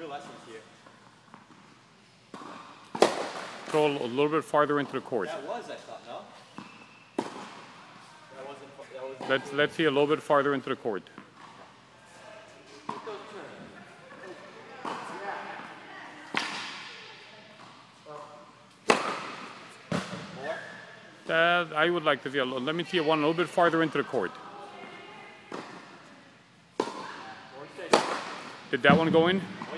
lessons here. Throw a little bit farther into the court. That was, I thought, no? That wasn't. Let's see a little bit farther into the court. I would like to see let me see one a little bit farther into the court. Did that one go in?